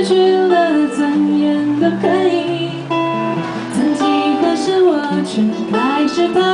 去了尊严的恨意。曾几何时，我却开始怕。